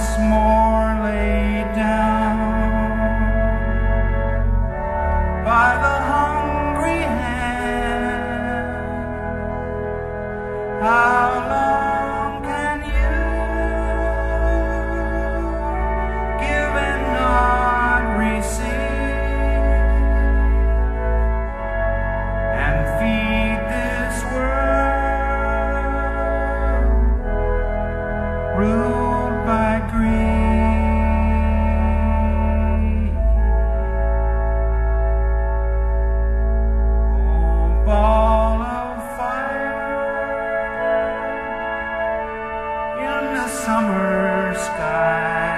once more laid down by the hungry hand. How long can you give and not receive, and feed this world ruled by greed? Oh, ball of fire in the summer sky,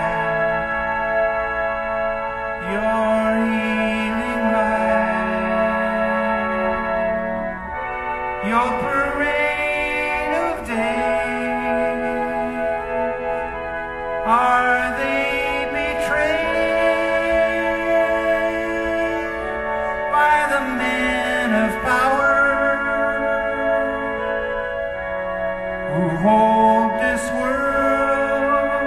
your healing light, your parade of day. Are they betrayed by the men of power who hold this world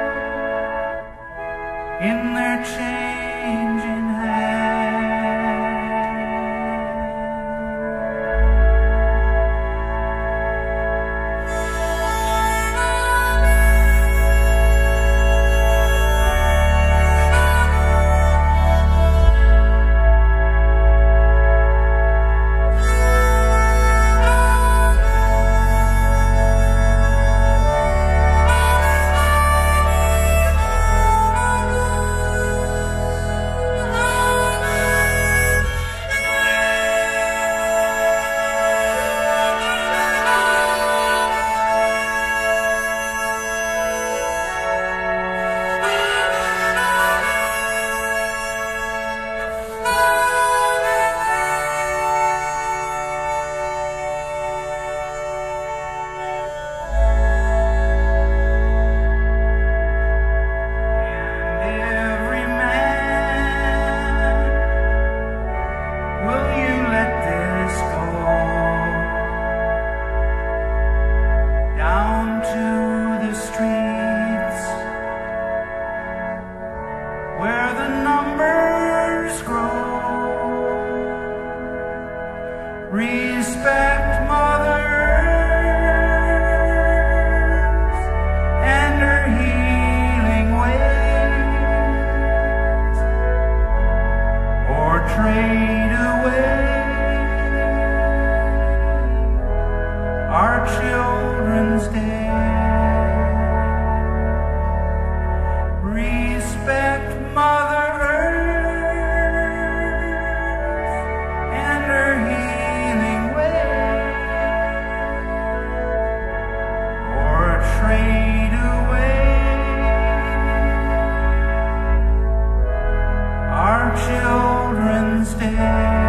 in their changing hand? Where the numbers grow, respect mothers and her healing ways, or trade away our children's day. Respect Mother Earth and her healing way, or trade away our children's day.